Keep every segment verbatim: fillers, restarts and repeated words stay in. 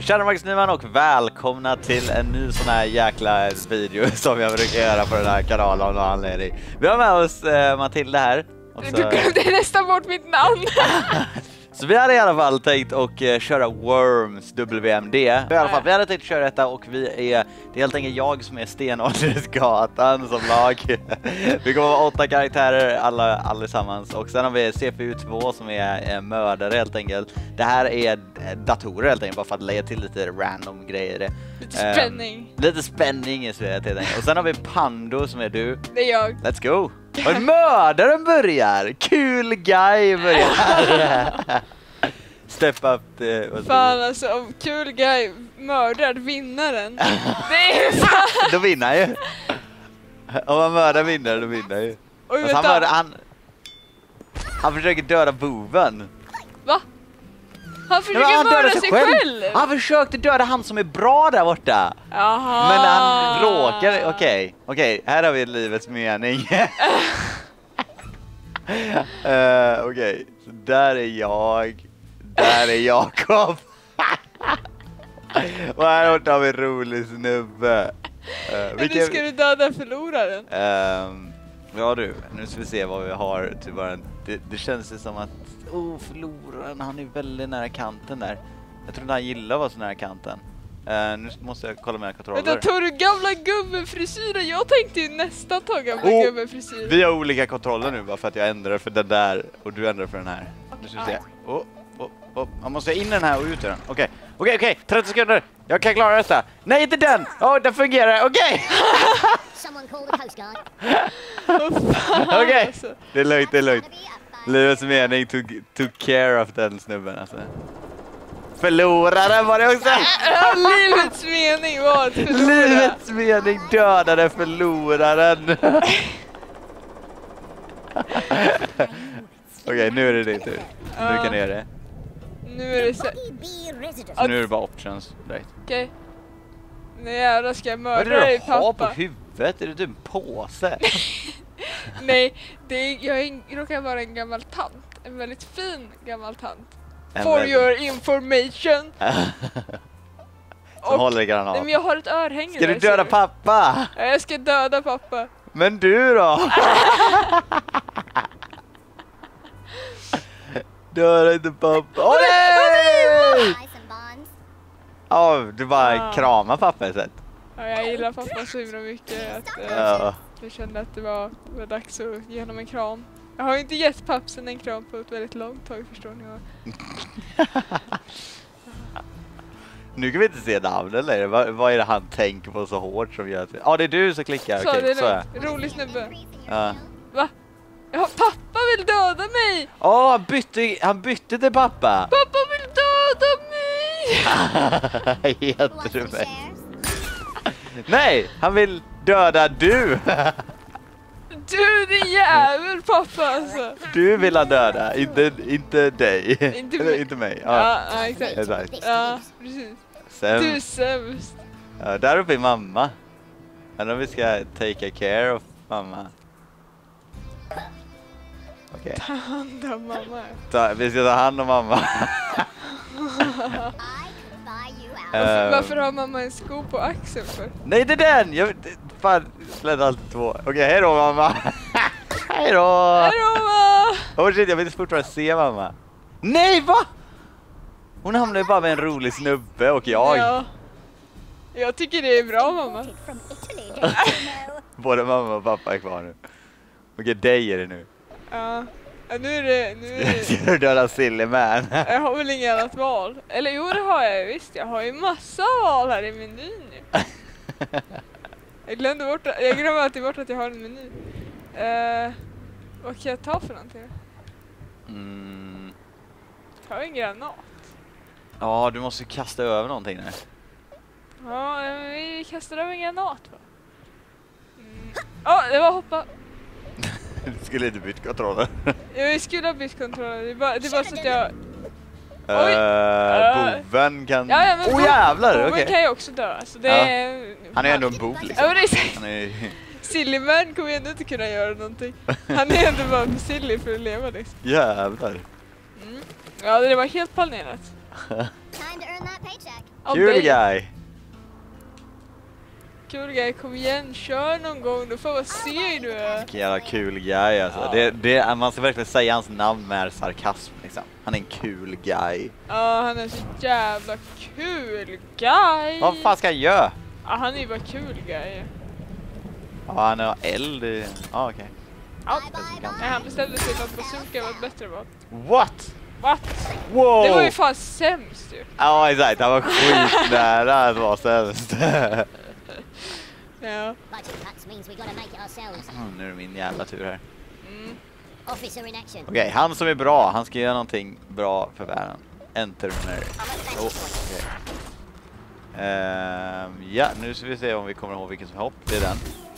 Tjena Max Nyman och välkomna till en ny sån här jäkla video som jag brukar göra på den här kanalen av någon anledning. Vi har med oss eh, Matilda här. Också. Du glömde nästan bort mitt namn. Så vi hade i alla fall tänkt att uh, köra Worms W M D. I alla fall, vi hade tänkt köra detta och vi är, det är helt enkelt jag som är Stenåldersgatan som lag. Vi kommer vara åtta karaktärer alla, allesammans. Och sen har vi C P U två som är eh, mördare helt enkelt. Det här är datorer helt enkelt, bara för att lägga till lite random grejer. Lite spänning. Um, lite spänning i spelet helt enkelt. Och sen har vi Pando som är du. Det är jag. Let's go! Och mördaren börjar! Kul guy börjar! Step up the... Fan alltså, om kul guy mördar vinnaren. Det är fan... Då vinner ju. Om man mördar vinnare, då vinner ju. Oj, han, mördar, han, han försöker döda boven. Va? Han försöker Nej, han mörda sig, sig själv. själv. Han försökte döda han som är bra där borta. Aha. Men han råkar... Okej, okay, okej. Okay. Här har vi livets mening. uh, okej, okay. Så där är jag. Där är Jakob. Och här borta har vi en rolig snubbe. Uh, vilken... Nu ska du döda förloraren. Um, ja du, nu ska vi se vad vi har till början. Det, det känns ju som att oh, förloraren, han är väldigt nära kanten där. Jag tror inte han gillar att vara så nära kanten. Uh, nu måste jag kolla mina kontroller. Vänta, tar du gamla gubbefrisyren? Jag tänkte ju nästan ta gamla oh, gubbefrisyren. Vi har olika kontroller nu bara för att jag ändrar för den där och du ändrar för den här. Nu ska vi se. Oh, oh, oh. Man måste in den här och ut den. Okej, okej, okej. trettio sekunder. Jag kan klara detta. Nej, inte den. Åh, oh, den fungerar. Okej. Okej. Det är lugnt, det är lugnt. Livets mening tog, tog care of den snubben alltså. Förloraren var det också. Livets mening var att förlora. Livets mening dödade förloraren. Okej, okay, nu är det din tur. Nu kan du göra det. Nu är det så... så nu är det bara options. Okej. Okay. Nu jävlar ska jag mörda dig, pappa. Vad är det du har på huvudet? Är det en påse? Nej, det är, jag är, råkar vara en gammal tant. En väldigt fin gammal tant. En For väldigt... your information. Som håller granat. Nej, men jag har ett örhänge. Ska du döda pappa? Ja, jag ska döda pappa. Men du då? Döda inte pappa. Åh nej! Ja, oh, du bara ah. kramar pappa i sätt. Ja, jag gillar pappa så himla mycket att uh, ja. jag kände att det var, var dags att ge honom en kram. Jag har ju inte gett pappsen en kram på ett väldigt långt tag, förstår ni. Nu kan vi inte se namnen längre. Vad, vad är det han tänker på så hårt som gör att... Ja, ah, det är du som klickar. Så, okay, det är så är rolig snubbe. Ja. Va? Ja, pappa vill döda mig! Åh, oh, han bytte, han bytte till pappa. Pappa vill döda mig! Heter du mig? Nej, han vill döda du. Du, din jävel, pappa alltså. Du vill ha döda, inte, inte dig. Inte Eller, mig. inte mig. Ja, ja exakt. exakt. Ja, precis. Sen, du är sämst. Ja, där uppe är mamma. Undrar om vi ska take care of mamma. Okej. Okay. Ta hand om mamma. Ta, vi ska ta hand om mamma. Varför, varför har mamma en sko på axeln för? Nej, det är den! Jag, fan, slädd alltid två. Okej, okay, hej då mamma. Hej då! Hej då mamma! Åh shit, jag vill fortfarande se mamma. Nej, va? Hon hamnar ju bara med en rolig snubbe och jag. Ja. Jag tycker det är bra mamma. Både mamma och pappa är kvar nu. Okej, dig är det nu. Ja. Ja, nu är det... Nu är det... Ska du döda Silly Man? Jag har väl inget annat val. Eller jo, det har jag visst. Jag har ju massa val här i menyn nu. Jag glömde bort... Jag glömde alltid bort att jag har en meny. Uh, vad kan jag ta för någonting? Mm. Jag har en granat. Ja, du måste kasta över någonting där. Ja, vi kastar över en granat. Ja, mm. oh, det var hoppa. Du skulle inte byta kontroller. Jag skulle ha bytt kontroller. Det är bara, det är bara så att jag... Oj! Uh, boven kan... Ja, ja, men oh jävlar! Boven okay. kan ju också dö. Alltså, det ja. är... Han är ändå en bov liksom. Ja, det är... Han är... Silly Man kommer ändå inte kunna göra någonting. Han är ändå bara för silly för att leva liksom. Jävlar. Mm. Ja, det var helt planerat. Time to earn that paycheck. Av Kul dig. guy. Kul guy, kom igen, kör någon gång. Du får vad seg du är. Vilken jävla kul guy alltså. Ja. Det, det, man ska verkligen säga hans namn med sarkasm liksom. Han är en kul guy. Ja, han är så jävla kul guy. Vad fan ska han göra? Ja, han är ju bara kul guy. Ja, han har eld i... Ja, okej. Ja, nej, han bestämde sig för att bazooka var ett bättre val. What? What? Wow! Det var ju fan sämst ju. Ja, exakt. Han var skitnära att vara sämst. Ja. Budget cuts means we gotta make it ourselves. Mm, nu är det min jävla tur här. Mm. Officer in action. Okej, han som är bra, han ska göra någonting bra för världen. Enter Mary. Oh, okej. Ehm, ja, nu ska vi se om vi kommer ihåg vilken som är hopp. Det är den.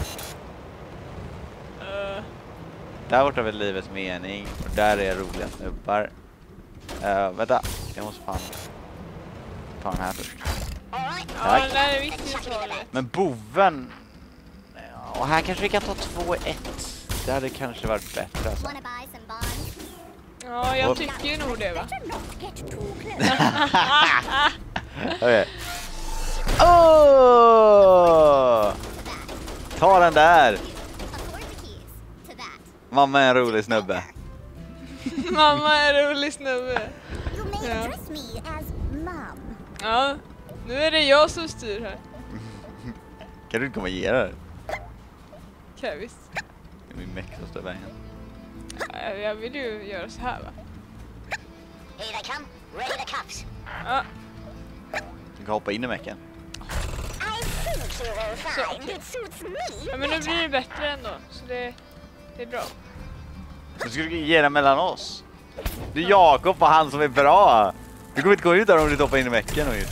Uh, Där borta vid livets mening. Och där är roliga snubbar. Uh, vänta, jag måste fan ta den här först. ja, Tack. den där är viktigt att ta det. Men boven... Ja, och här kanske vi kan ta två i ett. Det hade kanske varit bättre alltså. Wanna buy some bonds? Ja, jag tycker ju nog det va. Better not get too close. Okej. Åh! Ta den där! Afford the keys to that. Mamma är en rolig snubbe. Mamma är en rolig snubbe. You may Yeah. address me as mom. Ja, nu är det jag som styr här. Kan du inte komma och ge det? Okej, visst. Det är min meck som står i vägen. Ja, jag vill ju göra så här va. Here they come. Ready the cuffs. Ja, Du kan hoppa in i mecken. I think you will find it suits me. ja men nu blir det bättre ändå. Så det, det är bra. Du skulle ge den mellan oss. Det är Jakob och han som är bra. Du kommer inte gå ut där om du hoppar in i mecken. Och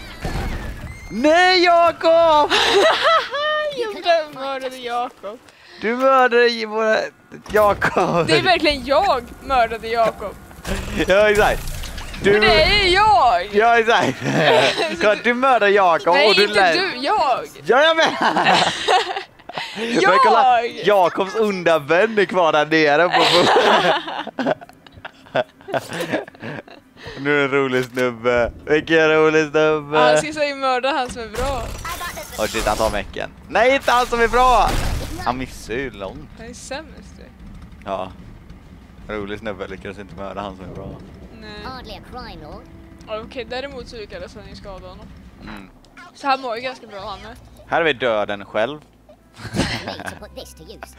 nej, Jakob! Jag mördade Jakob. Du mördade ju våra... Jakob! Det är verkligen jag mördade Jakob. Ja, exakt. Du... Men det är jag! Ja, exakt. Du mördade Jakob Nej, och du inte lät... du, jag! Ja, jag menar! Men kolla, Jakobs onda vän är kvar där nere på... Nu är det en rolig snubbe. Vilken rolig snubbe. Han ska säga mörda han som är bra. Åh shit, han tar mecken. Nej, inte han som är bra! Han missar ju långt. Han är sämst du. Ja. Rolig snubbe lyckades inte mörda han som är bra. Nej. Hardly a crime lord. Okej, okay, däremot så lyckades han ju skada honom. Mm. Så han mår ju ganska bra han med. Här har vi döden själv. Need to put this to use.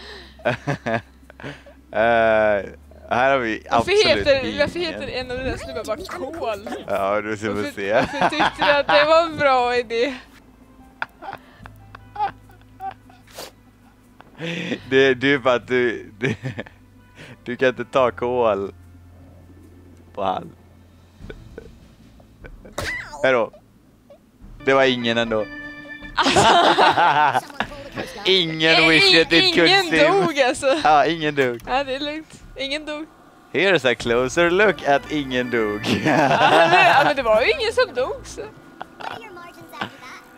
uh, här har vi Varför absolut heter, ingen. varför heter en av dina snubbar bara kol? Ja, du ska få Varför, se. varför tyckte du att det var en bra idé? Det, det är för att du, du... Du kan inte ta kol på han. Hejdå. Det var ingen ändå. Someone call the coast guard. Ingen wish that it could Ingen seem. dog alltså. Ja, ingen dog. Ja, det är lugnt. Ingen dog. Here's a closer look at ingen dog. Ja, men, ja, men det var ju ingen som dog så. What are your margins after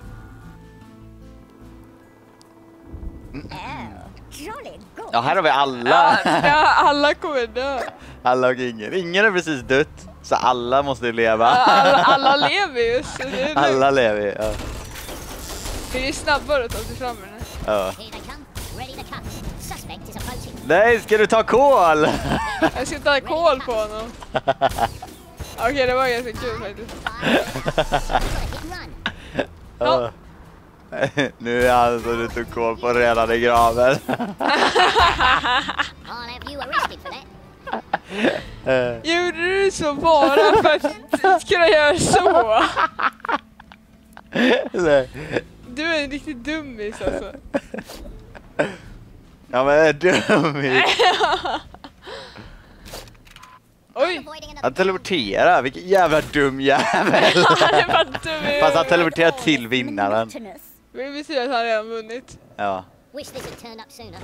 that? Oh, jolly good. Ja, här har vi alla. Ja, ja, alla kommer dö. Alla och ingen. Ingen är precis dött. Så alla måste leva. Alla, alla lever ju så det är lugnt. Alla lever, ja. Det är snabbare att ta sig fram med den. Ja. Here they come. Ready the cuffs. Suspect is approaching. Nej, ska du ta kol? Jag ska ta kol på honom. Okej, okay, det var ganska kul faktiskt. Gotta hit and run. Ja. Nu är han som du tog kol på redan i graven. I'll have you arrested for that. Gjorde du så bara för att kunna göra så? Nej. Du är en riktigt dummis alltså. Ja, men är dum. Oj, Avoiding another Han teleporterar, vilken jävla dum jävel. han är bara dum. Fast han teleporterar till vinnaren. Det betyder att han redan vunnit. Ja. Wish this had turned up sooner.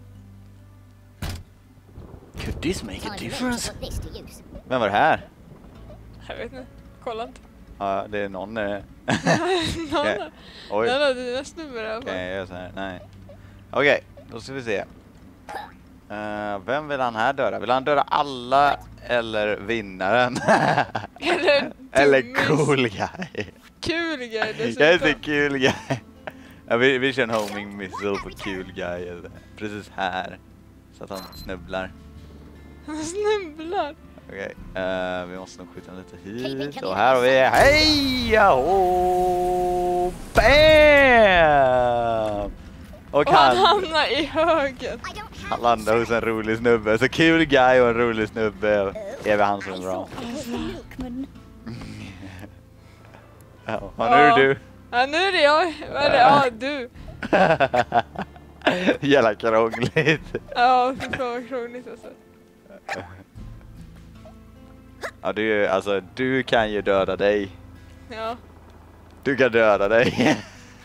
Could this make a Time to difference? put this to use. Vem var det här? Jag vet inte, kolla inte. Ja, det är någon. eh. Någon Okej. av- Oj. någon av dina snubbar i alla Okej, fall. jag gör så här. Nej. Okej, då ska vi se. Eh, vem vill han här döda? Vill han döda alla eller vinnaren. Eller Eller dummis. cool guy. Kul grej dessutom. Jag är så cool guy. Ja, vi, vi kör en homing missile på cool guy. Precis här. Så att han snubblar. Han snubblar. Okej, eh, vi måste nog skjuta lite hit. Och här har vi... Heja! Oh, bam! Och Och han han, hamnar i högen. I don't han have landar hos en rolig snubbe. Så cool guy och en rolig snubbe är vi han som är bra. it was the milkman. Ja, och nu är det du. Ja, nu är det jag. Eller ja, du. Jävla krångligt. Ja, fy fan vad krångligt alltså. Ja, du, alltså, du kan ju döda dig. Ja. Du kan döda dig.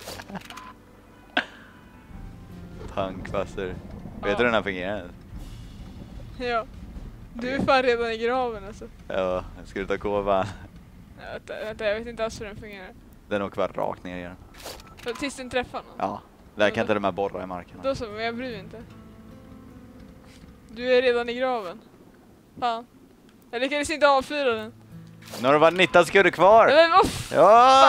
Punkbuster. Vet du hur den här fungerar? Ja. Du är fan redan i graven alltså. Ja, ska du ta gåvan? Ja, vänta, vänta, jag vet inte alls hur den fungerar. Den åker bara rakt ner igen. För tills den träffar någon. Ja, där kan inte de här borra i marken. Då så, men jag bryr mig inte. Du är redan i graven. Fan. Jag lyckades inte avfyra den. Nu har det bara nitton sekunder kvar. Men vad f- Ja!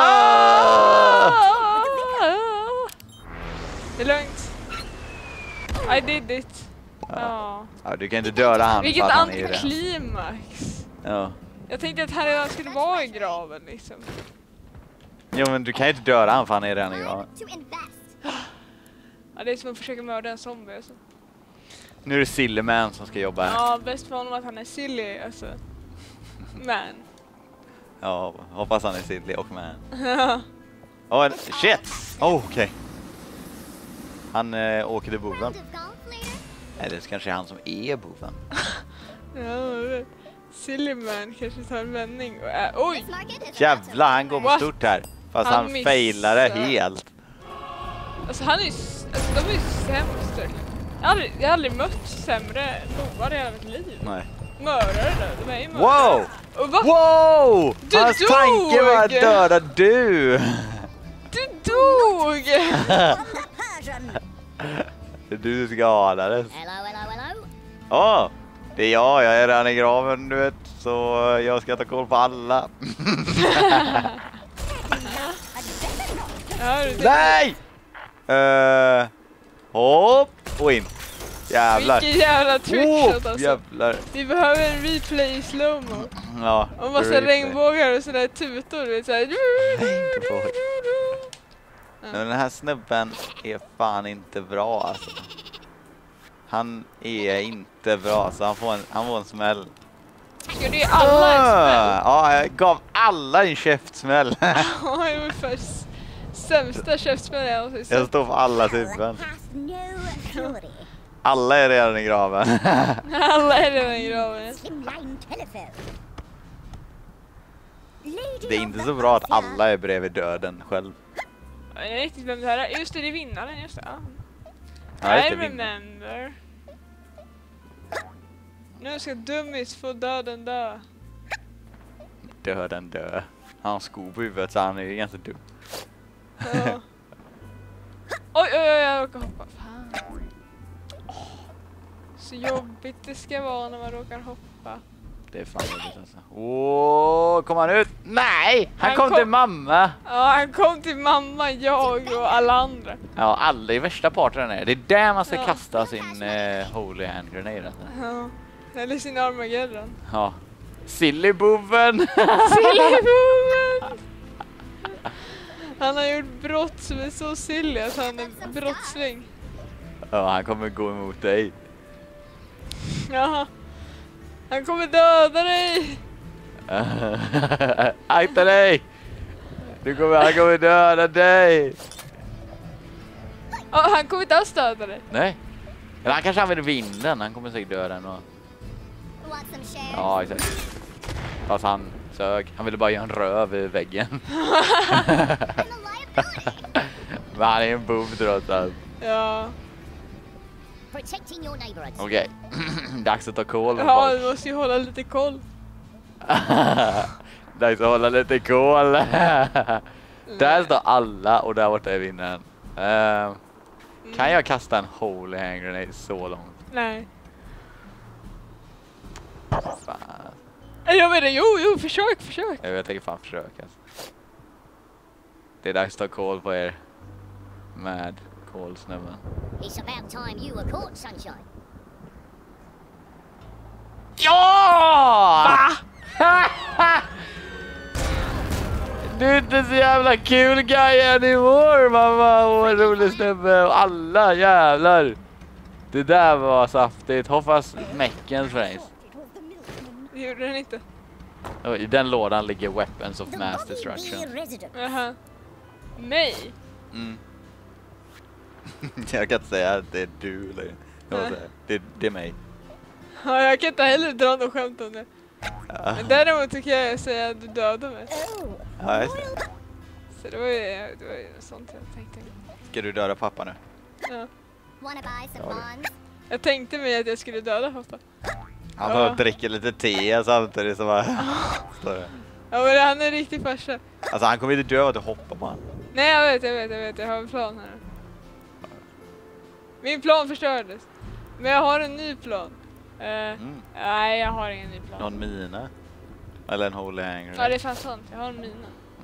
Det är lugnt. I did it. Ja. Ja, du kan inte döda han. Vilket för att han är ju det. antiklimax. Ja. Jag tänkte att han redan skulle vara i graven liksom. Jo, men du kan ju inte döda han för han är redan i graven. To invest. Ja, det är som att försöka mörda en zombie alltså. Nu är det Sillyman som ska jobba här. Ja, bäst för honom att han är silly alltså. Man. Ja, hoppas han är silly och man. Ja. Åh, oh, shit! Oh, okej. Okay. Han äh, åker till boven. Round of golf later. Eller så kanske är han som är boven. Ja, jag vet. Silly man kanske tar en vändning och är... Oj! This market is Jävlar, han går med What? stort här. Fast Han han, missar. failade helt. Alltså han är ju... s- Alltså de är ju sämst. Jag har aldrig, jag har aldrig mött sämre bovar i hela mitt liv. Nej. Mördare där, de är ju mördare. Wow! Och va? Wow! Du Hans tanke var att dog! döda du! Du dog! Persian. Du skadades. Hello, hello, hello. Åh! Det är jag, jag är redan i graven, du vet. Så jag ska ta koll på alla. Ja, du, Nej! Uh, hopp och in. Jävlar. vilken jävla trickshot Oh, alltså. jävlar. Vi behöver en replay i slowmo. Ja, Och massa replay. regnbågar och sådär tutor, du vet såhär. Regnbågar. Ja. Men den här snubben är fan inte bra alltså. Han är inte bra alltså. Han får en, han får en smäll. Ska det alla en smäll? Ja, jag gav alla en käftsmäll. Ja, det var för s- sämsta käftsmällen jag någonsin Jag sett. står för alla huvuden. Has no fury. Alla är redan i graven. Alla är redan i graven. Slimline telephone. Det är inte så bra att alla är bredvid döden själv. Jag vet inte riktigt vem det här är. Just det, det är vinnaren, just det. Ja. Ja, just I det, vin- remember. Nu ska dummis få döden dö. Döden dö. Han har sko på huvudet så han är ju ganska dum. Ja. Oj, oj, oj, jag råkar hoppa. Fan. Så jobbigt det ska vara när man råkar hoppa. Det är fan jobbigt alltså. Åh, kom han ut? Nej! Han, Han kom, kom- till mamma! Ja, han kom till mamma, jag och alla andra. Ja, alla i värsta parten är. Det är där man ska Ja. kasta sin eh, holy hand grenade alltså. Ja. Eller sin Armageddon. Ja. Sillyboven! Sillyboven! Han har gjort brott som är så silly att han är brottsling. Ja, han kommer gå emot dig. Jaha. Han kommer döda dig! Akta dig! Du kommer, han kommer döda dig! Ja, han kommer inte alls döda dig. Nej. Eller han kanske använder vinden. Han kommer säkert döda ändå. Want some shares? Ja, exakt. Fast han sög. Han ville bara göra en röv i väggen. I'm a liability. Men han är en bov trots allt. Ja. Protecting your neighborhoods. Okej. Dags att ta koll på Ja, folk. du måste ju hålla lite koll. Dags att hålla lite koll. Där står alla och där borta är vinnaren. Uh, kan jag kasta en holy hand grenade så långt? Nej. Fan. Jag menar, jo, jo, försök, försök. Jag vet, jag tänker fan försöka. Alltså. Det är dags att ta koll på er. Med kolsnubben. It's about time you were caught, Sunshine. Ja! Va? Du är inte så jävla kul guy anymore, mamma. Åh, rolig snubbe. Och alla jävlar. Det där var saftigt. Hoppas mäcken face. Det gjorde den inte. Och i den lådan ligger weapons of mass destruction. Jaha. Mig? Mm. Jag kan inte säga att det är du eller jag säga. Det, det är mig. Ja, jag kan inte heller dra något skämt om det. Ja. Men däremot tycker jag säga att du dödade mig. Ja, just det. Så det var ju, det var ju sånt jag tänkte. Ska du döda pappa nu? Ja. Wanna buy some bonds? Jag tänkte mig att jag skulle döda pappa. Han Ja. får dricka lite te samtidigt som bara står det. Ja, men han är en riktig farsa. Alltså han kommer inte dö av att du hoppar på han. Nej, jag vet, jag vet, jag vet. Jag har en plan här. Min plan förstördes. Men jag har en ny plan. Uh, Mm. Nej, jag har ingen ny plan. Någon mina? Eller en holy hanger? Ja, det är fan sant. Jag har en mina.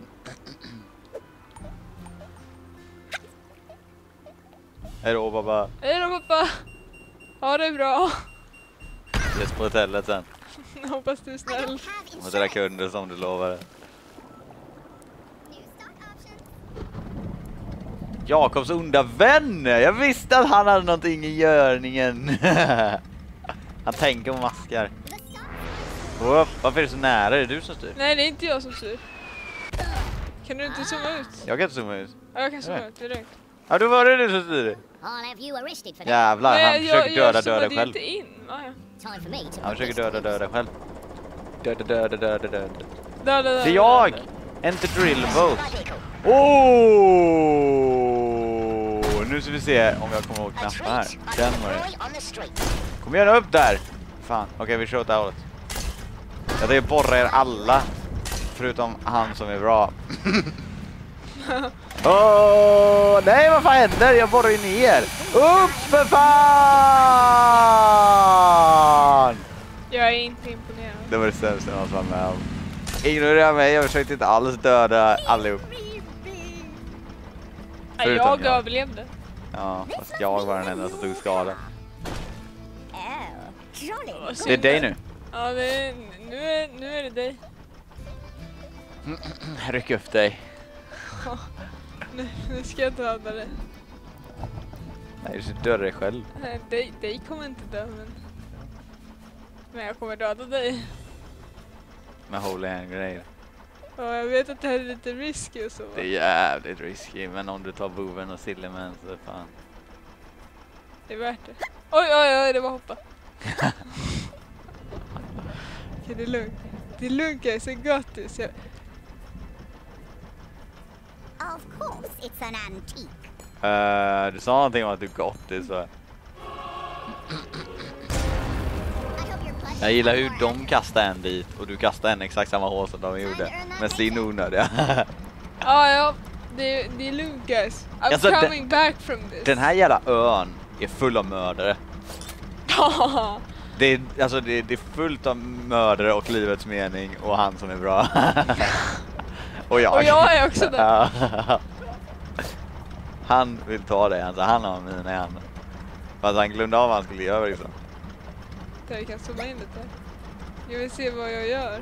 Hej då pappa. Hej då, pappa. Ha det bra. Ses på hotellet sen. Jag hoppas du är I snäll. don't have Och dina insurance. kunder som du lovade. New stock options. Jakobs onda vän! Jag visste att han hade någonting i görningen. Han tänker på maskar. The stock. Oh, varför är det så nära? Är det du som styr? Nej, det är inte jag som styr. Kan du inte zooma ut? Jag kan inte zooma ut. Ja, jag kan zooma ut. Det är lugnt. Ja, då var det du som styrde. I'll have you arrested for that. Jävlar, han Nej, försöker jag, döda jag döda zoomade själv. inte in. Ah, ja. Time for me to Han put försöker this döda to döda use. själv. Döda döda döda döda. Där, där, där, Det är jag! där, där. Enter drill boat. My vehicle. Oh! Nu ska vi se om jag kommer ihåg A knappen här. treat by Den the var det. boy on the street. Kom igen upp där! Fan, okej okay, vi kör åt det här hållet. Jag tänker borra er alla. Förutom han som är bra. Åh, oh, nej vad fan händer? Jag borrar ju ner. Upp för fan! Jag är inte imponerad. Det var det sämsta jag var med om. Ignorera mig, jag försökte inte alls döda allihop. Nej, Förutom jag jag. överlevde. Ja, fast jag var den enda som tog skada. Oh, jolly. Vad Det är synd. dig nu. Ja, det är, nu, är, nu är det dig. Ryck upp dig. Nu, nu ska jag döda dig. Nej, du ska döda dig själv. Nej, dig, dig kommer inte dö, men... Men jag kommer döda dig. Med holy hand grejer. Ja, jag vet att det här är lite risky och så. Det är jävligt risky, men om du tar boven och sillimen så fan. Det är värt det. Oj, oj, oj, det var hoppa. Okej, det är lugnt. Det är lugnt, guys. Jag got this. Jag... Of course, it's an antique. Uh, du sa någonting om att du got det så. I hope your pleasure. Jag gillar hur de kastar en dit och du kastar en exakt samma hål som de gjorde. Men sin onödiga. Ja, ja. Det är, det är lugnt, guys. I'm Alltså, den- coming back from this. Den här jävla ön är full av mördare. Ja. Det är, alltså det, det är fullt av mördare och livets mening och han som är bra. Och jag. Och jag är också där. Ja. Han vill ta det, alltså han har mina i handen. Fast han glömde av vad han skulle göra liksom. Där vi kan zooma in lite. Jag vill se vad jag gör.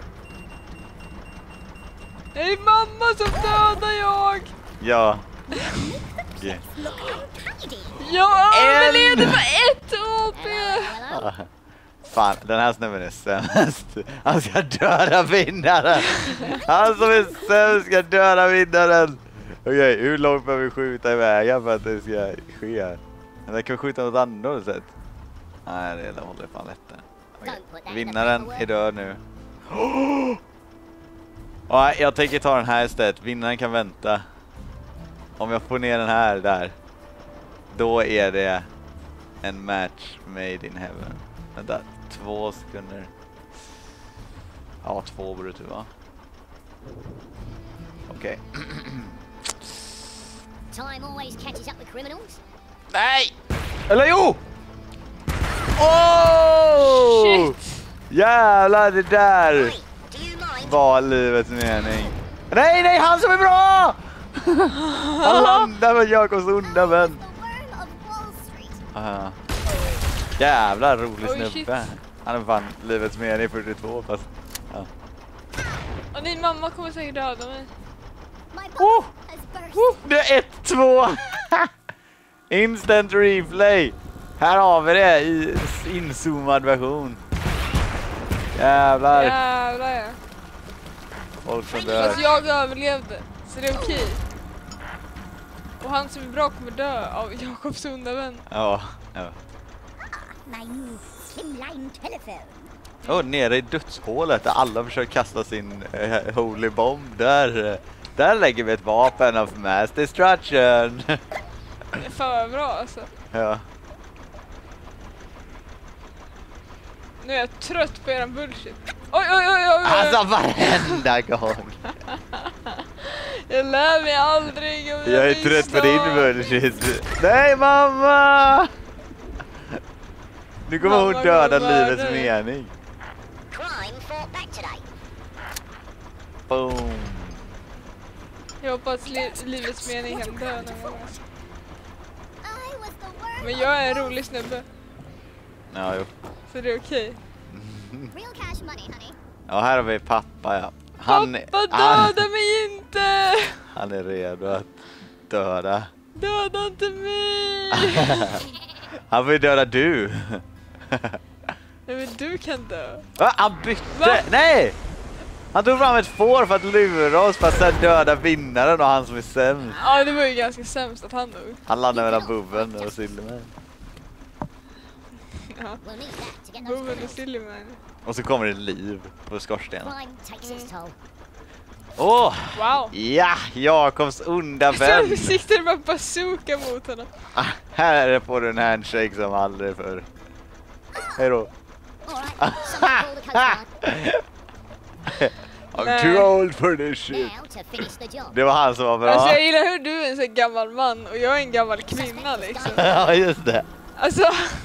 Det är mamma som dödar jag! Ja. Yeah. Look untidy. Jag En. överlevde med ett O P! Hello, hello. Fan, den här snubben är sämst. Han ska döda vinnaren. Han som är sämst ska döda vinnaren. Okej, okay, hur långt behöver vi skjuta i vägen för att det ska ske här? Eller kan vi skjuta något annat sätt? Nej, det håller fan lätt där. Okay. Vinnaren är död nu. Oh! Ja, jag tänker ta den här istället. Vinnaren kan vänta. Om jag får ner den här där, då är det en match made in heaven. Vänta, två sekunder. Ja, två borde det vara. Okej. Okay. Time always catches up with criminals. Nej! Eller jo! Oh! Shit! Jävlar, det där Hey, do you mind? var livets mening. Nej, nej, han som är bra! Han landar med Jakobs onda vän. The worm of Wall Street. Aha. Jävlar rolig Oj, shit. snubbe. Han är fan livets mening fyrtiotvå fast. Ja. Och din mamma kommer säkert döda mig. My Oh! bubble has burst. Oh, det är ett två. Instant replay. Här har vi det i inzoomad version. Jävlar. Jävlar ja. Folk som dör. Fast jag överlevde, så det är okej. Och han som är bra kommer dö av Jakobs onda vän. Ja, ja. My new slimline telephone. Och nere i dödshålet där alla försöker kasta sin eh, holy bomb. Där, eh, där lägger vi ett vapen of mass destruction. Det är för bra alltså. Ja. Nu är jag trött på eran bullshit. Oj, oj, oj, oj, oj. Alltså varenda gång. Jag lär mig aldrig. Om Jag är trött på din bullshit. Nej mamma! Nu kommer hon Mamma döda kommer livets mörda dig. mening. Crime fought back today. Boom. Jag hoppas li livets mening kan dö någon gång. I was the worm Men of jag är en Wall rolig snubbe, Ja, jo. så det är okej. Real cash money, honey. Ja, här har vi pappa, ja. Han, Pappa, han, döda mig inte! han är redo att döda. Döda inte mig! Han vill döda du. Nej, men du kan dö. Va? Han bytte! Va? Nej! Han tog fram ett får för att lura oss för att sen döda vinnaren och han som är sämst. Ja, det var ju ganska sämst att han dog. Han landade mellan Boven och Silverman. Ja. We'll need that to get those Boven och criminals. Silverman. Och så kommer det liv på skorstenen. Crime takes its toll. Åh! Wow. Ja! Jakobs onda Så vän! siktar det bara bazooka mot honom. Ah, här får du en handshake som aldrig förr. Hejdå. All right, someone call the Coast Guard. I'm Nej. too old for this shit. Now to finish the job. Det var han som var bra. Alltså jag gillar hur du är en sån gammal man och jag är en gammal kvinna liksom. Ja, just det. Alltså,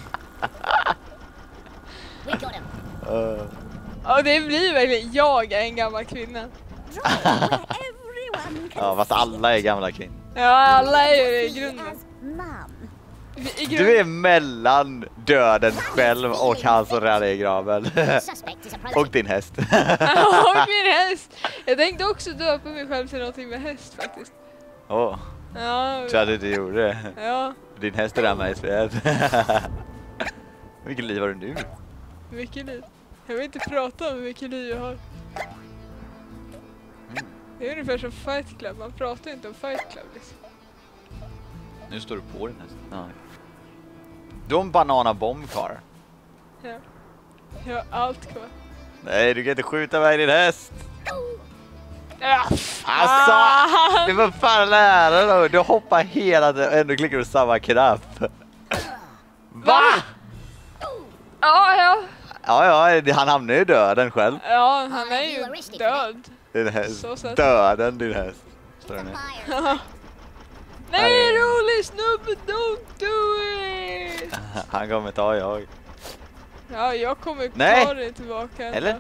We got him. Uh, ja, det blir verkligen jag är en gammal kvinna. Draw where everyone can ja, fast alla är gamla kvinnor. Ja, alla är ju det i see grunden. as mum. I, i Du grunden. är mellan döden själv och han som redan är i graven. Suspect is approaching. Och din häst. Ja, och min häst. Jag tänkte också döpa mig själv till någonting med häst faktiskt. Åh, Ja, så att du inte gjorde det. ja, Din häst är där med i spelet. Vilket liv har du nu? mycket liv. Jag vill inte prata om hur mycket liv jag har. Det är ungefär som Fight Club, man pratar inte om Fight Club liksom. Nu står du på din häst. Ja. Du har en bananabomb kvar. Ja. Jag har allt kvar. Nej, du kan inte skjuta iväg din häst. Ja, Alltså, fan! det var fan nära då. Du hoppar hela tiden och ändå klickar du samma knapp. Va? Ja, ja. Ja, ja, han hamnar ju i döden själv. Ja, han är ju död. Din häst. Så sett. Döden, din häst. Står det nu. Fire. Nej, rolig snubbe, don't do it! Han kommer ta jag. Ja, jag kommer Nej. ta det tillbaka. Eller?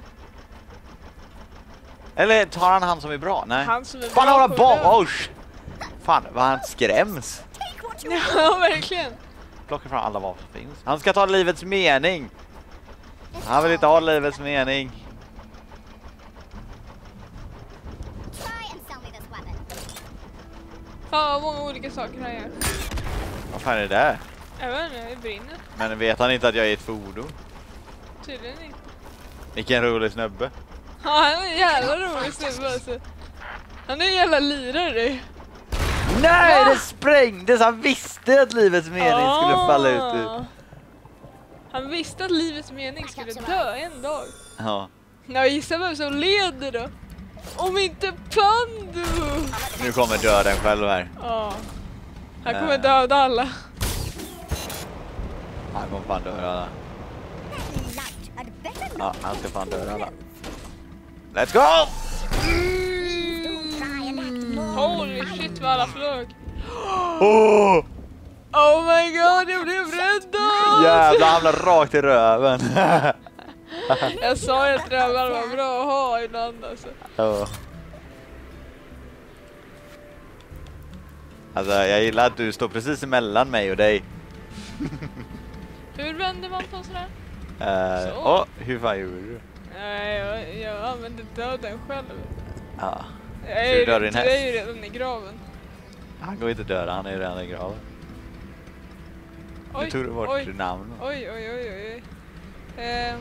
Eller tar han han som är bra? Nej. Han som är Fan, bra han på bomb! det. Oh, sh- fan, vad han skräms. Take what you Ja, verkligen. Plocka fram alla vapen som finns. Han ska ta livets mening. Han vill inte ha livets mening. try and sell me this weapon. Fan vad många olika saker han gör. Vad fan är det där? Jag vet inte, det brinner. Men vet han inte att jag är ett fordon? Tydligen inte. Vilken rolig snubbe. Ja, han är en jävla rolig snubbe alltså. Han är en jävla lirare. Nej, Va? det sprängdes! Han visste att livets mening skulle falla ut ur. Ah. Han visste att livets mening skulle dö en dag. Ja, Jag gissar vem som leder då. Om inte Pandu! nu kommer döden själv här. Ja. Han kommer Äh. döda alla. Han kommer fan döda alla. Light had better Ja, not han ska fan be döda alla. close. Let's go! Don't try and act more Holy shit vad alla flög. Oh! Oh my god, jag blev räddad! Jävlar, han hamnar rakt i röven. Jag sa ju att det var bra att ha ibland alltså. Ja. Alltså jag gillar att du står precis emellan mig och dig. Hur vänder man på sådär? Uh, Så. Åh, hur fan gjorde du? Nej, jag, jag använder döden själv. Ja. Jag Så är, du ju, dör din jag är häst? ju redan i graven. Han går inte döda, han är ju redan i graven. Nu tog du bort oj, namn. oj, oj, oj, oj. Ehm.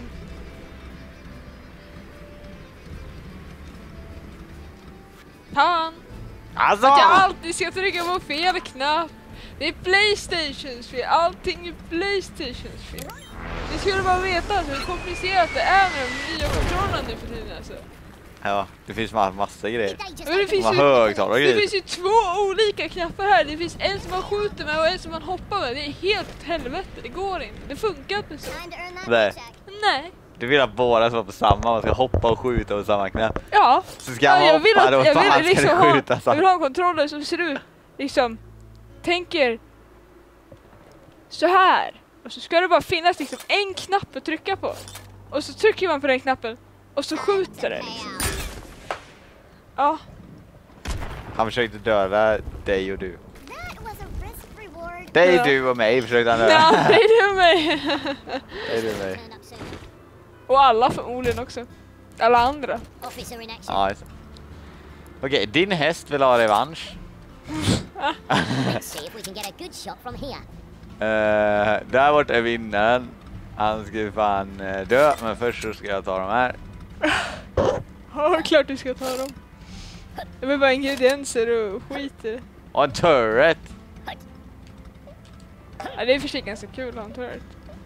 Fan! Alltså! Att jag alltid ska trycka på fel knapp. Det är PlayStations fel. Allting är PlayStations fel. Ni skulle bara veta alltså, hur komplicerat det är med de nya kontrollerna nu för tiden alltså. Ja, det finns ma- massa grejer. Men det finns Man ju, högtalare och det grejer. finns ju två olika knappar här. Det finns en som man skjuter med och en som man hoppar med. Det är helt åt helvete. Det går inte. Det funkar inte så. Time to earn that Nej. paycheck. Nej. Du vill att båda ska vara på samma, man ska hoppa och skjuta på samma knapp. Ja. Så ska Ja, man jag vill hoppa att, då, jag fan vill ska liksom du ha, skjuta jag samma. vill ha en controller som ser ut liksom, tänker så här. Och så ska det bara finnas liksom en knapp att trycka på. Och så trycker man på den knappen och så skjuter det liksom. Ja. Han försökte döda dig och du. That was a risk reward. Dig, Ja. du och mig försökte han döda. Ja, det är du mig. Dig, du och mig. Turn up soon. Och alla förmodligen också. Alla andra. Officer in action. Ja, just det. Okej, din häst vill ha revansch. Let's see if we can get a good shot from here. Uh, där borta är vinnaren. Han ska ju fan uh, dö, men först så ska jag ta de här. Ja, klart du ska ta dem. Det är bara ingredienser och skit i det. Och en turret. Ja, det är för sig ganska kul att ha en turret.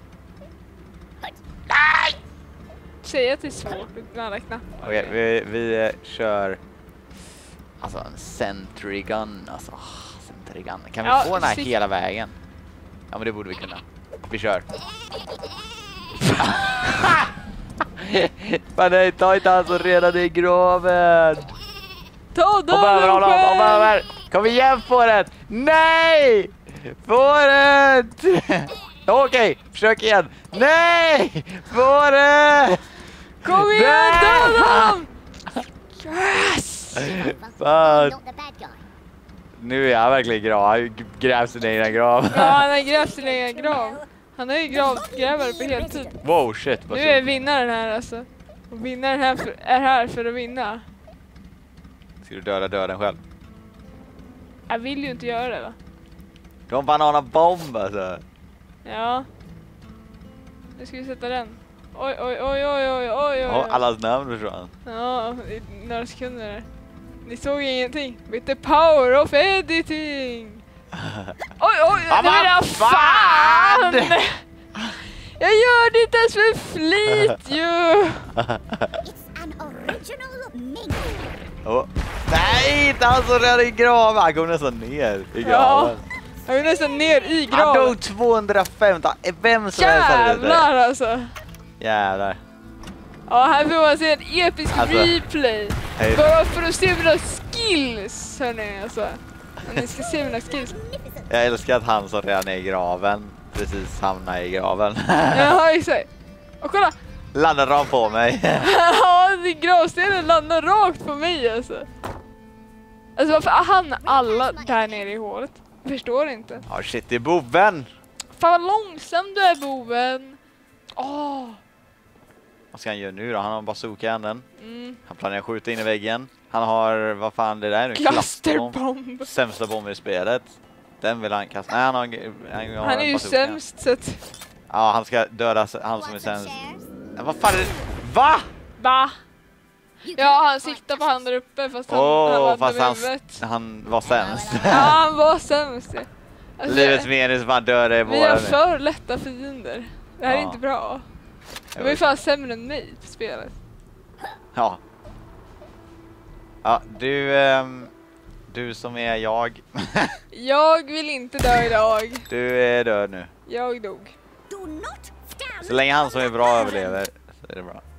Säg att det är svårt med alla knappar. Okej, vi, vi uh, kör alltså en sentry gun. Alltså, oh, sentry gun. Kan vi Ja, få den här sitt- hela vägen? Ja, men det borde vi kunna. Vi kör. Men nej, ta inte han som redan är i graven. Ta Hoppa över dem honom, hoppa själv! över! Kom igen på den! Nej! Få den! Okej, försök igen. Nej! Få den! Kom igen, Nej! döda dem! Yes! Fan. Not the bad guy. Nu är jag verkligen grav. Han gräver sin egen grav. Ja, han har grävt sin egen grav. Han är ju gravgrävare på heltid. Wow, shit. Vad Nu är så. vinnaren här alltså. Och vinnaren här för, är här för att vinna. Ska du döda döden själv? Jag vill ju inte göra det va? Du har en bananabomb alltså. Ja. Nu ska vi sätta den. Oj, oj, oj, oj, oj, oj, Ja, oj. allas namn försvann. Ja, i några sekunder. Ni såg ingenting. With the power of editing. Oj, oj, Ja, det vill jag vad fan! fan! Jag gör det inte ens för flit ju! It's an original mink. Oh. Nej, inte han som redan i graven. Han kom nästan ner i Ja, graven. jag är nästan ner i Han graven. dog tvåhundrafemton. Vem som helst hade det. Jävlar alltså. Jävlar. Ja, här får man se en episk Alltså, replay. hej. Bara för att se mina skills, hörni alltså. Och ni ska se mina skills. Jag älskar att han som redan är i graven precis hamnar i graven. Ja, exakt. Och kolla! Landar de på mig. Ja, det- gravstenen landar rakt på mig alltså. Alltså varför är han alla där nere i hålet? Jag förstår inte. Ja, shit, det är boven. Fan vad långsam du är, boven. Åh. Vad ska han göra nu då? Han har en bazooka i handen. Mm. Han planerar att skjuta in i väggen. Han har, vad fan det där är nu? Clusterbomb. Sämsta bomb i spelet. Den vill han kasta. Nej, han har, en- han har Han är en ju bazooka. sämst så att... Ja, han ska döda s- han som är Want some sämst. shares? Ja, vad fan är det? Va? Va? You Ja, cannot han fight siktar på han där uppe fast han, Åh, han var fast dum i han, huvudet. han var sämst. Ja, han var sämst. Ja. Alltså, Livets mening som han dör i vi har båda nu. för lätta fiender. Det här är Ja. inte bra. Jag De är vet. fan sämre än mig på spelet. Ja. Ja, du, ehm, du som är jag. Jag vill inte dö idag. Du är död nu. Jag dog. Do not stand. Så länge han som är bra överlever så är det bra.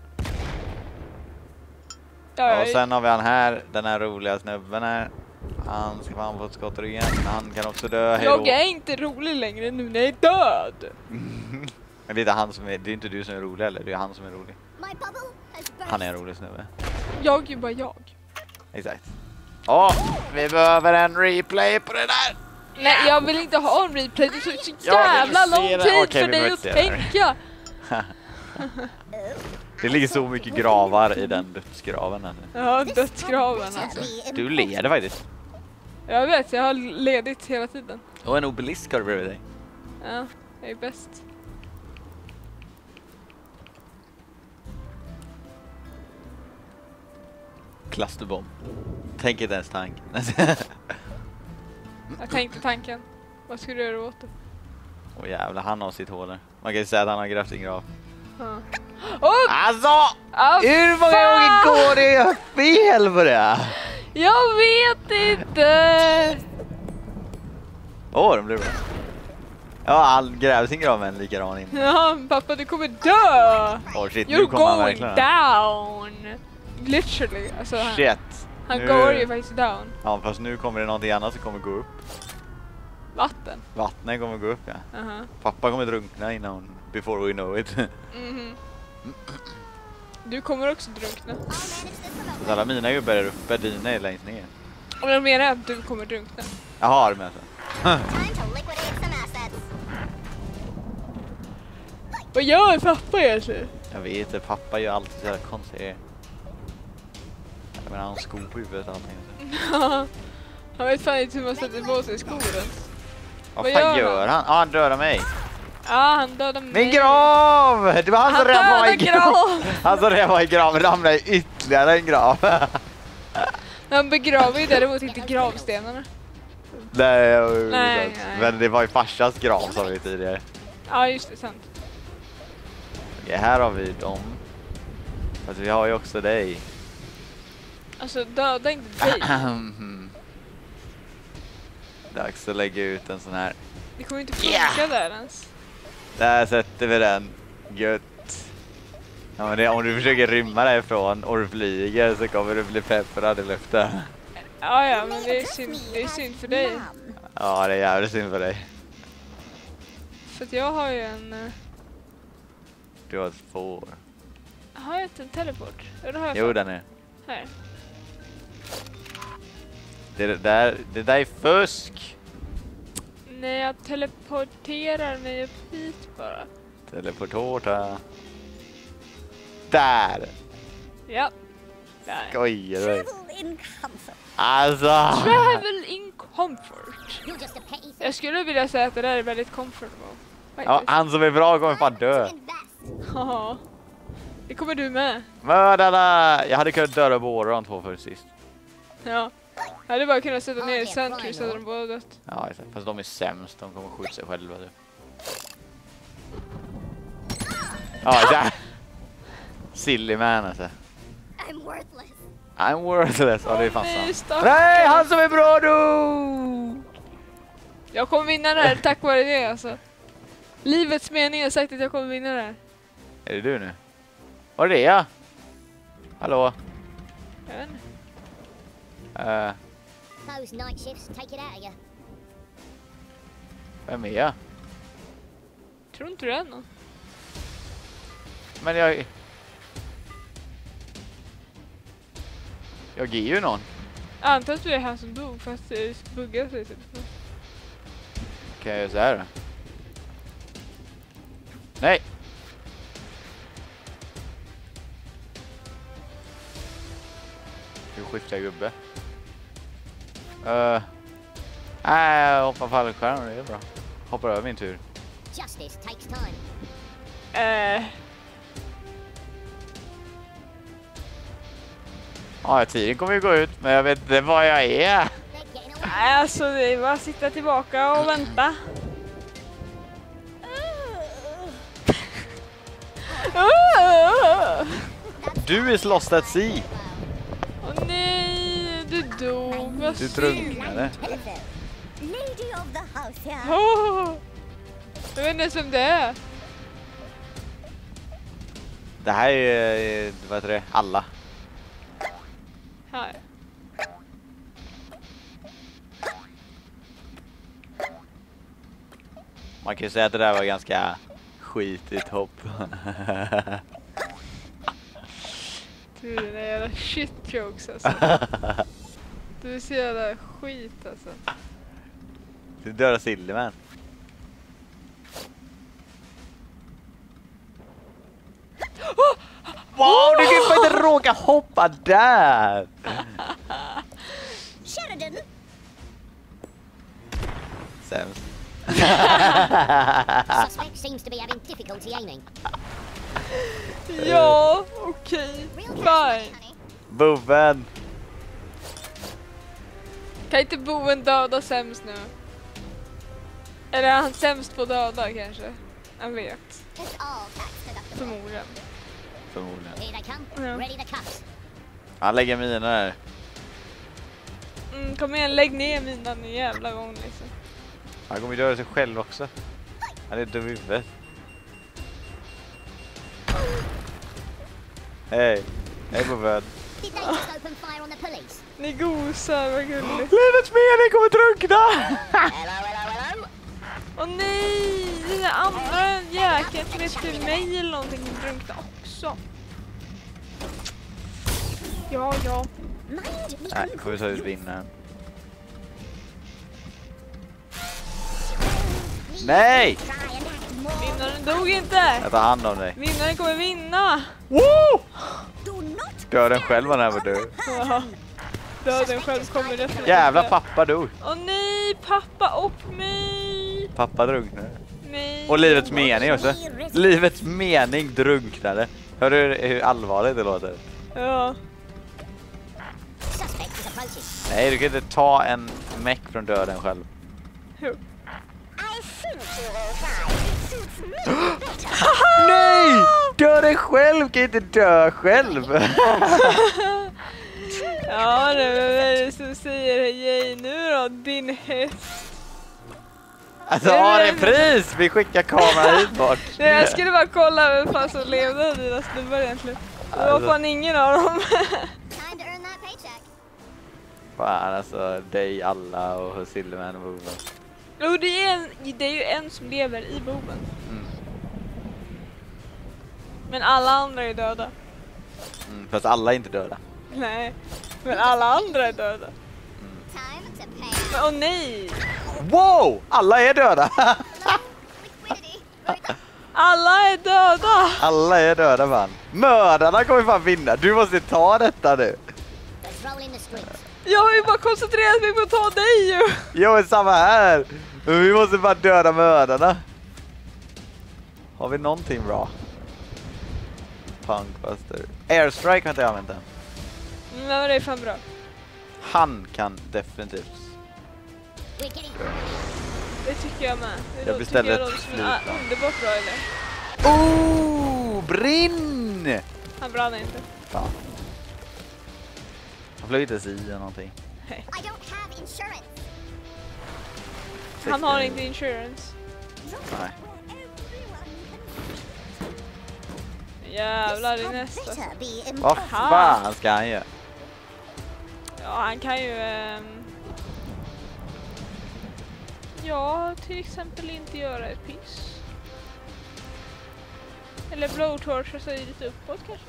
Ja, Ja, och jag, sen har vi han här, den här roliga snubben här. Han ska fan få ett skott i ryggen. Han kan också dö. Hej jag då. är inte rolig längre nu när jag är död. Men det är inte han som är, det är inte du som är rolig eller, det är han som är rolig. My bubble has burst. Han är en rolig snubbe. Jag är ju bara jag. Exakt. Åh, vi behöver en replay på det där. Nej, jag vill inte ha en replay. Det tar så Jag vill jävla se lång det. tid Okej, för vi dig behöver att se det. tänka. Det ligger så mycket gravar i den dödsgraven. Alltså. Ja, dödsgraven alltså. Du leder faktiskt. Jag vet, jag har ledigt hela tiden. Och en obelisk har du bredvid dig. Ja, jag är bäst. Clusterbomb. Tänk inte ens tanken. Jag tänkte tanken. Vad ska du göra åt det? Åh jävlar, han har sitt hål där. Man kan ju säga att han har grävt sin grav. Ja. Oh, Alltså! ah, Hur många gånger går det jag fel på det? jag vet inte! Åh, de blir bra. Ja, han grävde sin grav med en likadan in. Ja, pappa, du kommer dö! Åh shit, nu You're kommer han going verkligen. down! Literally, alltså han, Shit. han Nu- går ju faktiskt down. Ja, fast nu kommer det någonting annat som kommer gå upp. Vatten. Vattnet kommer gå upp, ja. Aha. Pappa kommer drunkna innan, before we know it. Mhm. Du kommer också drunkna. I'll manage this remotely. Så alla mina gubbar är uppe, dina är längst ner. Och jag menar att du kommer drunkna. Jaha, det med alltså. Time to liquidate some assets. Vad gör pappa egentligen? Jag vet inte, pappa gör alltid så här konstiga. Jag menar, han har skor på huvudet och allting. Han vet fan inte hur man sätter på sig skor ens. Vad Vad fan gör gör han? Ja, han dödar mig. Ja, han dödade mig. Min grav! Det var han som Han redan var i dödade grav. grav! Han som redan var i grav ramlade i ytterligare en grav. Han begraver ju däremot inte gravstenarna. Nej, jag vet Nej, inte. nej. Men det var ju farsas grav som vi tidigare. Ja, just det, sant. Okej, här har vi dem. Fast vi har ju också dig. Alltså, döda inte dig. Dags att lägga ut en sån här. Det kommer inte funka Yeah. där ens. Där sätter vi den. Gött. Ja, men det, om du försöker rymma därifrån och du flyger så kommer du bli pepprad i luften. Ja, ja, men det är synd, det är synd för dig. Ja, det är jävligt synd för dig. För att jag har ju en... eh, Du har ett får. Har jag inte en teleport? Jo, det har jag Jo, fan. den är. Här. Det, det, där, det där är fusk. När jag teleporterar mig upp hit bara. Teleportårta. Där. Ja. Där. Skojar du? Travel in comfort. Alltså. Travel in comfort. You're just a petty thing. Jag skulle vilja säga att det där är väldigt comfortable. Ja, Faktiskt. han som är bra kommer fan dö. Invest. Ja. Det kommer du med. Mördarna! Jag hade kunnat döda båda de två först sist. Ja. Jag hade bara kunnat sätta ner ett sandkryss så hade de båda dött. Ja, exakt. Fast de är sämst. De kommer skjuta sig själva. Du. Ja, där. Silly man alltså. I'm worthless. I'm worthless. Ja, det är fan Åh, nej, sant. stackarn. Nej, han som är bra då! Jag kommer vinna det här tack vare det alltså. Livets mening har sagt att jag kommer vinna det här. Är det du nu? Var det jag? Hallå? Jag vet inte. Uh, Those night shifts take it out of you. vem är jag? Tror inte du är någon? Men jag... Jag är ju någon. Jag antar att du är han som dog fast det buggar sig typ. Kan jag göra så här då? Nej! Du skiftar gubbe. Uh, nej, jag hoppar fallskärm, det är bra. Hoppar över min tur. Justice takes time. Eh, Ja, tiden kommer ju gå ut, men jag vet inte vad jag är. They're getting away. nej, alltså det är bara att sitta tillbaka och vänta. Åh Du är lost at sea. nej, du dog. Vad Du synd. drunknade. Telephone. Lady of the house here. Åh, jag vet inte ens vem det är. Det här är, eh, vad heter det, alla. Här. Man kan ju säga att det där var ganska skitigt hopp. Du är dina jävla shit jokes alltså. Du är så jävla skit alltså. Du dödar Silverman. Oh! Wow, du kan ju inte råka hoppa där! Sheridan, Sämst. suspect seems to be having difficulty aiming. Ja, okej. Real Fine. honey. Boven. Kan inte boven döda sämst nu? Eller är han sämst på döda kanske? Jag vet. Test all tax deductible. Förmodligen. Förmodligen. Here they come. Ja. Ready to cut. Han lägger mina där. Mm, kom igen, lägg ner minan en jävla gång liksom. Han kommer ju döda sig själv också. Han är dum i huvudet. Hej. Hej Boven. Did they just open fire on the police? Ni gosar, vad gulligt. Livets mening kommer drunkna! Hello, hello, hello. Åh nej! Den där andra jäkeln som heter mig eller någonting drunkna också. Ja, ja. Mind the Nej, får vi ta ut vinnaren. Nej! try and act more. Vinnaren dog inte! Jag tar hand om dig. Vinnaren kommer vinna! Woo! Do not Döden själv var när var död. Ja. Döden själv kommer definitivt. Jävla pappa dog. Åh nej, pappa och mig! Pappa drunknade. mig. Och livets mening också. Livets mening drunknade. Hör du hur allvarligt det låter? Ja. Suspect is approaching. Nej, du kan inte ta en meck från döden själv. Jo. I think you will try. It suits me better. Nej! Döden själv kan inte dö själv. Ja, det är väl som säger hej nu då, din häst. Alltså, ha det pris! Vi skickar kameran hit bort. Nej, jag skulle bara kolla vem fan som levde av dina snubbar egentligen. Det var Alltså. fan ingen av dem. Time to earn that paycheck. Fan, alltså, dig alla och Silverman och Boven. Jo, det är, en, det är ju en som lever i boven. Mm. Men alla andra är döda. Mm, fast alla är inte döda. Nej, men alla andra är döda. Time to pay Men åh nej! Wow! Alla är döda! liquidity. Right. Alla är döda! Alla är döda, man. Mördarna kommer fan vinna. Du måste ta detta nu. Let's roll in the script. Jag har ju bara koncentrerat mig på att ta dig ju! Jag är samma här. Men vi måste bara döda mördarna. Har vi någonting bra? Punkbuster. Airstrike har inte jag använt än. Mm, men det är fan bra. Han kan definitivt. We're getting Det tycker jag med. Det Jag låter- beställer tycker jag ett låter som en flygplan. ah, underbart bra idé. Oh, brinn! Han brann inte. Fan. Han flög inte sig eller någonting. I don't have insurance. Han har inte insurance. Nej. Jävlar, det är Had nästa. better be Vad impressed. fan ska han göra? Ja, han kan ju... ehm, Ja, till exempel inte göra ett piss. Eller blowtorcha sig lite uppåt kanske.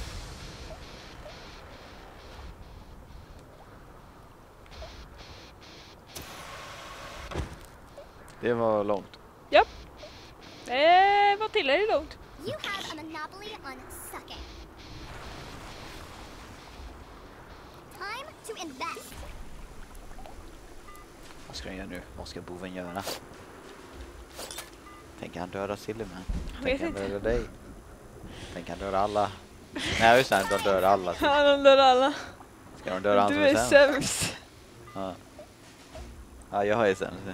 Det var långt. Japp. Det var tillräckligt långt. You have a monopoly on sucking. Time to invest. Vad ska han göra nu? Vad ska boven göra? Tänker han döda Silverman? Jag vet Tänker han inte. döda dig? Tänker han döda alla? Nej, just det, de dödar alla. Han dör alla. Ska de döda han som Du är är sämst? sämst. Ja. Ja, jag är sämst.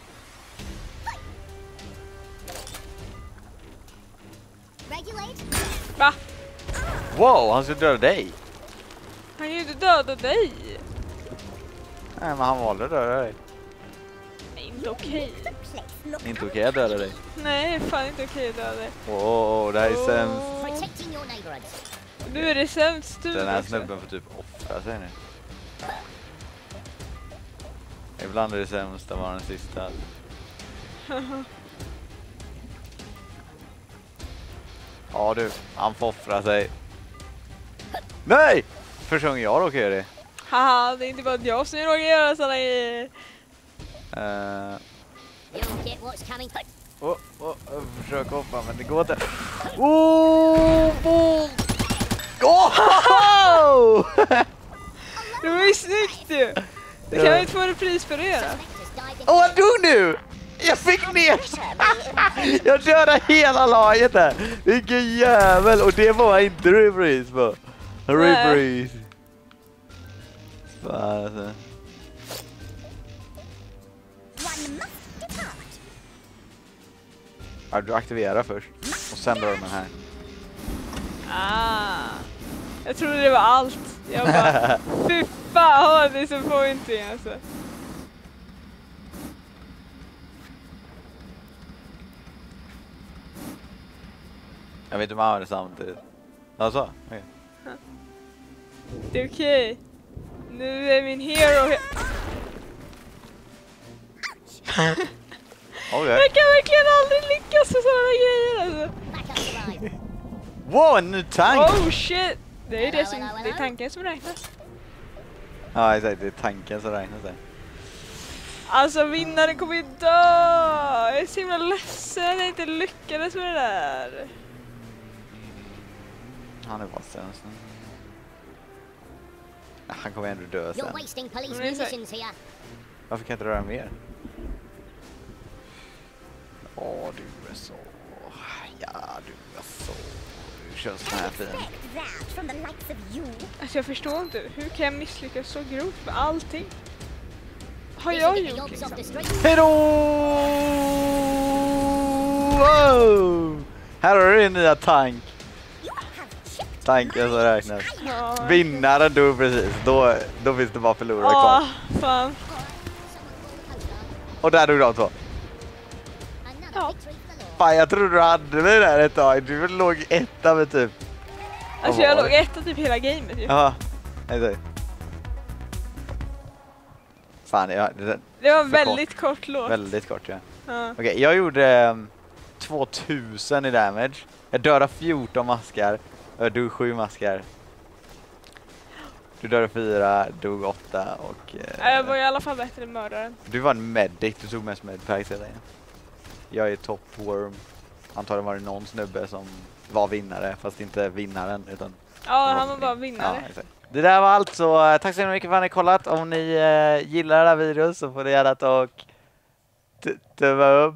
Regulate. Va? Wow, han ska döda dig! Han kan ju inte döda dig. Nej, men han valde att döda dig. Nej, inte okej. Place look Inte okej att döda dig. Nej, fan inte okej att döda dig. Åh, oh, det här är sämst. protecting your neighborhoods. Nu är det sämst du Den här också. snubben får typ offra sig nu. Ibland är det sämst att vara den sista. Ja du, han får offra sig. Nej! Första gången jag råkar göra det. Haha, det är inte bara jag som råkar göra sådana grejer. Uh, You'll get what's coming. oh, oh, jag försöker hoppa men det går inte. Oh, boom! Oh! Det var ju snyggt ju! Du kan ju inte få en pris för det då? Just dive Åh, jag dog nu! Jag fick ner! Jag dödade hela laget där! Vilken jävel! Och det var inte reprise på. Reprise. Fan alltså. One must depart. Ja, du aktiverar först. Och sen drar du den här. Ah, jag trodde det var allt. Jag bara, fy fan, det är så pointing alltså. Jag vet inte om man har det samtidigt. Alltså, okej. Det är okej. Nu är min hero he- Okej. Jag kan verkligen aldrig lyckas med sådana grejer alltså. Back up the line. Wow, en ny tank! Oh shit! Det är det som, det är tanken som räknas. Ja, exakt. Det är tanken som räknas där. Alltså vinnaren kommer ju dö! Jag är så himla ledsen att jag inte lyckades med det där. Han är bara sämst. Han kommer ändå dö You're sen. wasting police What is it? munitions here. Varför kan jag inte röra mer? Åh, du är så... Ja, du är så... Du kör sån här fin. Expect that from the likes of you. Alltså jag förstår inte, hur kan jag misslyckas så grovt med allting? Har This jag will get the gjort yobs off liksom? the street. Hejdå! Wow! Här har du din nya tank. You have chipped Tanken som räknas. Ja. Vinnaren dog precis. Då, då finns det bara förlorare kvar. Ah, fan. Someone call the coast guard. Och där dog de två. Another Ja. victory for the law. Fan, jag trodde du hade mig där ett tag. Du låg etta med typ. Alltså Vad jag var låg det? etta typ hela gamet ju. Ja, exakt. Fan, ja, det Det var en för väldigt kort låt. väldigt kort, ja. Ja. Okej, jag gjorde um, tvåtusen i damage. Jag dödade fjorton maskar. Jag dog sju maskar. Du dödade fyra, dog åtta och... eh, Jag var i alla fall bättre än mördaren. Du var en medic, du tog mest medpacks hela tiden. Jag är top worm. Antagligen var det någon snubbe som var vinnare, fast inte vinnaren utan... Ja, han var bara vinnare. Ja, exakt. Det där var allt, så eh, tack så mycket för att ni kollat. Om ni eh, gillar den här videon så får ni gärna ta och t- tumma upp.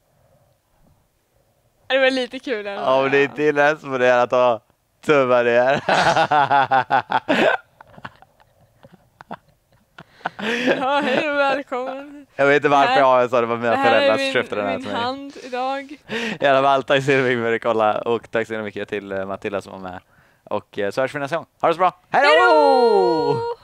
Det var lite kul. Ändå. Om ni inte gillar så får ni gärna ta tumma ner. Ja, hej och välkommen. Jag vet inte varför här- jag har en sån, det var Det mina här föräldrar är som min, köpte den här min till mig. hand idag. I alla fall, tack så mycket för att kolla och tack så mycket till eh, Matilda som var med. Och eh, så hörs vi nästa gång. Ha det så bra. Hej Hej då! då!